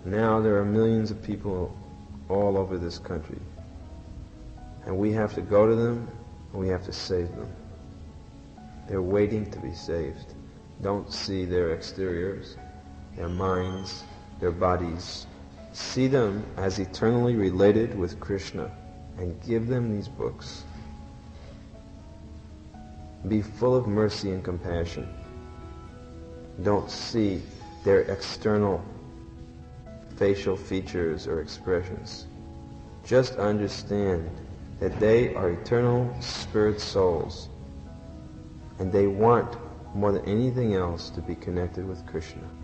Now there are millions of people all over this country. And we have to go to them, and we have to save them. They're waiting to be saved. Don't see their exteriors, their minds, their bodies. See them as eternally related with Krishna, and give them these books. Be full of mercy and compassion. Don't see their external facial features or expressions. Just understand that they are eternal spirit souls, and they want more than anything else to be connected with Krishna.